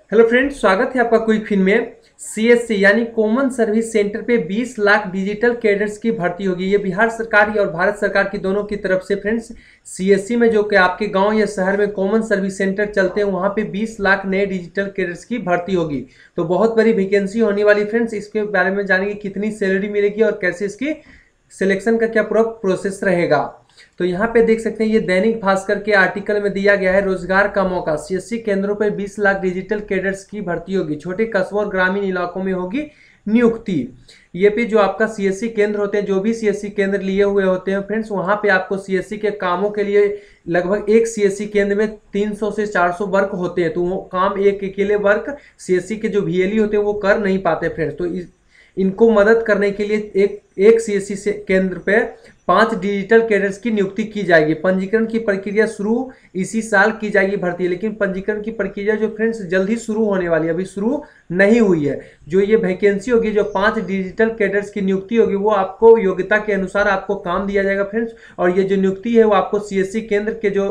Hello friends, स्वागत है आपका क्विक फिन में। सीएससी यानी कॉमन सर्विस सेंटर पे 20 लाख डिजिटल कैडर्स की भर्ती होगी। ये बिहार सरकार और भारत सरकार की दोनों की तरफ से फ्रेंड्स सीएससी में जो कि आपके गांव या शहर में कॉमन सर्विस सेंटर चलते हैं वहां पे 20 लाख नए डिजिटल कैडर्स की भर्ती होगी। तो बहुत बड़ी वैकेंसी होने वाली फ्रेंड्स। इसके बारे में जानेंगे कितनी सैलरी मिलेगी और कैसे इसकी सिलेक्शन का क्या पूरा प्रोसेस रहेगा। तो यहाँ पे देख सकते हैं, ये दैनिक भास्कर के आर्टिकल में दिया गया है। रोजगार का मौका, सीएससी केंद्रों पर 20 लाख डिजिटल कैडर्स की भर्ती होगी। छोटे कस्बों और ग्रामीण इलाकों में होगी नियुक्ति। ये पे जो आपका सीएससी केंद्र होते हैं, जो भी सीएससी केंद्र लिए हुए होते हैं फ्रेंड्स, वहां पे आपको सीएससी के कामों के लिए लगभग एक सीएससी केंद्र में 300 से 400 वर्क होते हैं। तो वो काम एक अकेले वर्क सीएससी के जो वीएलई होते हैं वो कर नहीं पाते फ्रेंड्स। तो इनको मदद करने के लिए एक सीएससी केंद्र पे 5 डिजिटल कैडर्स की नियुक्ति की जाएगी। पंजीकरण की प्रक्रिया शुरू इसी साल की जाएगी भर्ती, लेकिन पंजीकरण की प्रक्रिया जो फ्रेंड्स जल्द ही शुरू होने वाली है, अभी शुरू नहीं हुई है। जो ये वैकेंसी होगी, जो 5 डिजिटल कैडर्स की नियुक्ति होगी, वो आपको योग्यता के अनुसार आपको काम दिया जाएगा फ्रेंड्स। और ये जो नियुक्ति है वो आपको सीएससी केंद्र के जो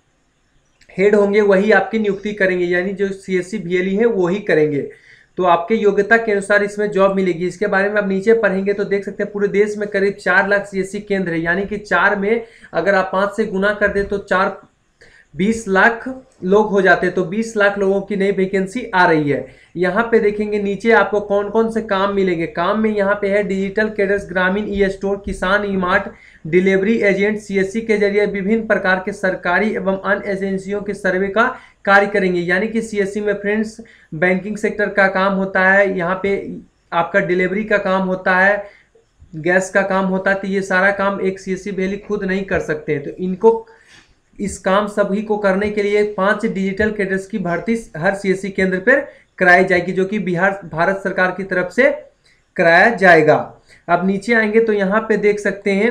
हेड होंगे वही आपकी नियुक्ति करेंगे, यानी जो सीएससी वीएलई है वही करेंगे। तो आपके योग्यता के अनुसार इसमें जॉब मिलेगी। इसके बारे में आप नीचे पढ़ेंगे तो देख सकते हैं पूरे देश में करीब 4 लाख सीएससी केंद्र है, यानी कि 4 में अगर आप 5 से गुना कर दे तो 20 लाख लोग हो जाते हैं। तो 20 लाख लोगों की नई वैकेंसी आ रही है। यहाँ पे देखेंगे नीचे आपको कौन कौन से काम मिलेंगे। काम में यहाँ पे है डिजिटल कैडर्स, ग्रामीण ई स्टोर, किसान e mart, delivery agent. CSC के जरिए विभिन्न प्रकार के सरकारी एवं अन्य एजेंसियों के सर्वे का कार्य करेंगे। यानी कि सीएससी में फ्रेंड्स बैंकिंग सेक्टर का काम होता है, यहाँ पे आपका डिलीवरी का काम होता है, गैस का काम होता है। तो ये सारा काम एक सीएससी वीएलई खुद नहीं कर सकते हैं। तो इनको इस काम सभी को करने के लिए 5 डिजिटल कैडर्स की भर्ती हर सीएससी केंद्र पर कराई जाएगी, जो कि बिहार भारत सरकार की तरफ से कराया जाएगा। अब नीचे आएंगे तो यहाँ पे देख सकते हैं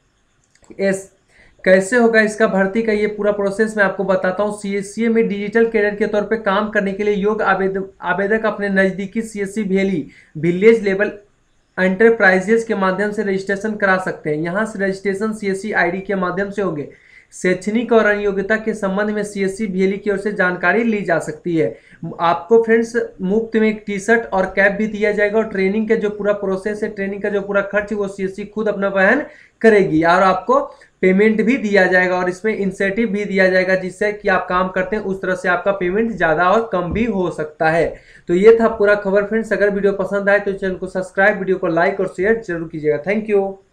कैसे होगा इसका भर्ती का ये पूरा प्रोसेस मैं आपको बताता हूँ। सीएससी में डिजिटल कैडर के तौर पे काम करने के लिए योग्य आवेदक अपने नजदीकी CSC VLE village level enterprises के माध्यम से रजिस्ट्रेशन करा सकते हैं। यहाँ से रजिस्ट्रेशन सीएससी आईडी के माध्यम से होंगे। शैक्षणिक और अन्य योग्यता के संबंध में सीएससी वीएलई की ओर से जानकारी ली जा सकती है। आपको फ्रेंड्स मुफ्त में एक टी शर्ट और कैप भी दिया जाएगा। और ट्रेनिंग का जो पूरा प्रोसेस है, ट्रेनिंग का जो पूरा खर्च वो सीएससी खुद अपना वहन करेगी। और आपको पेमेंट भी दिया जाएगा और इसमें इंसेंटिव भी दिया जाएगा, जिससे कि आप काम करते हैं उस तरह से आपका पेमेंट ज़्यादा और कम भी हो सकता है। तो ये था पूरा खबर फ्रेंड्स। अगर वीडियो पसंद आए तो चैनल को सब्सक्राइब, वीडियो को लाइक और शेयर जरूर कीजिएगा। Thank you.